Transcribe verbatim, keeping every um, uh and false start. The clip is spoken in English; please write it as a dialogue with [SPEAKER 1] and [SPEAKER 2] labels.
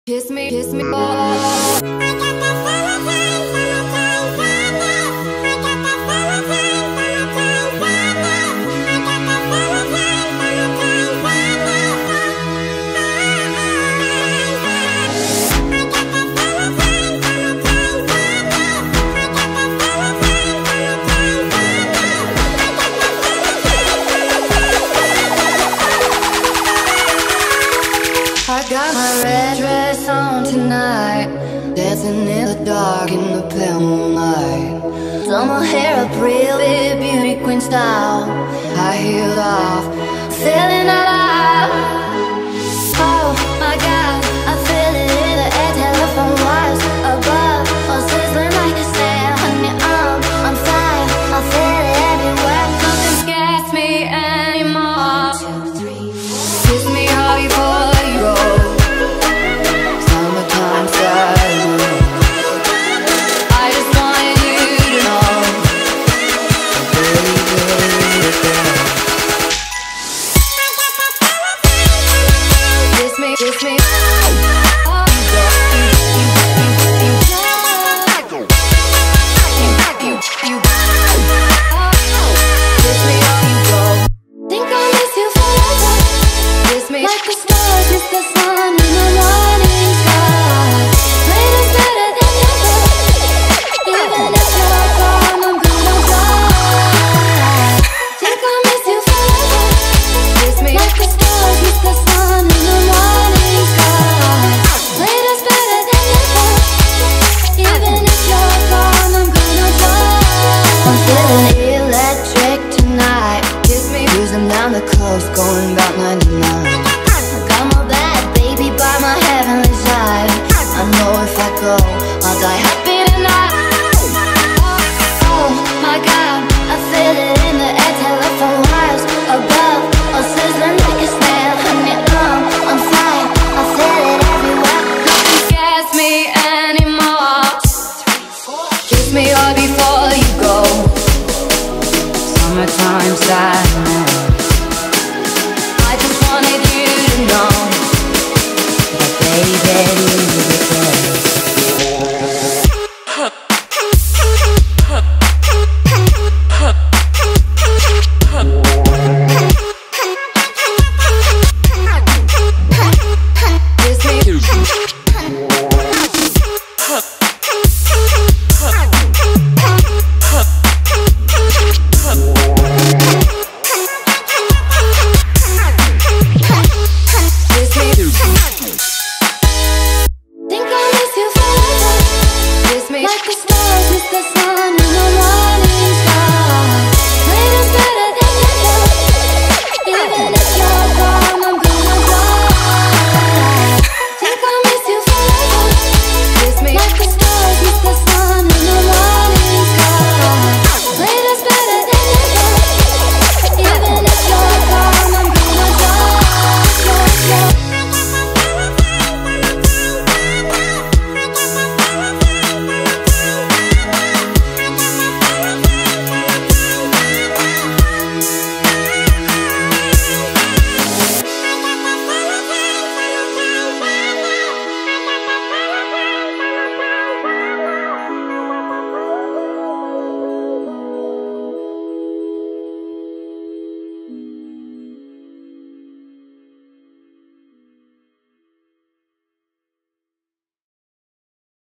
[SPEAKER 1] Kiss me, kiss me, oh. I got my red dress on tonight, dancing in the dark in the pale moonlight. Done my hair up real big, beauty queen style. I heeled off, feeling alive. Oh my God, I feel it in the air, telephone wires above, all sizzling like a snare. Honey, I'm on fire, I feel it everywhere. Nothing scares me anymore. Two, three, four. Kiss me hard before you go. Summertime sadness. I just wanted you to know, baby, kiss me, kiss me. Like the stars, it's the sun in the morning sky. Made us better than ever. Even if you're gone, I'm gonna die. Think I'll miss you forever. Kiss me like the stars, it's the sun in the morning sky. Made us better than ever. Even if you're gone, I'm gonna die. I'm feeling electric tonight. Kiss me, cruising down the coast, going about ninety-nine. I know if I go, I'll die happy tonight. Oh my God, I feel it in the air, telephone wires above, all sizzling like a snare. Honey, I'm on fire, I feel it everywhere. Nothing scares me anymore. Kiss me hard before you go. Summertime sadness. I just wanted you to know that, baby, like the stars, it's the sun.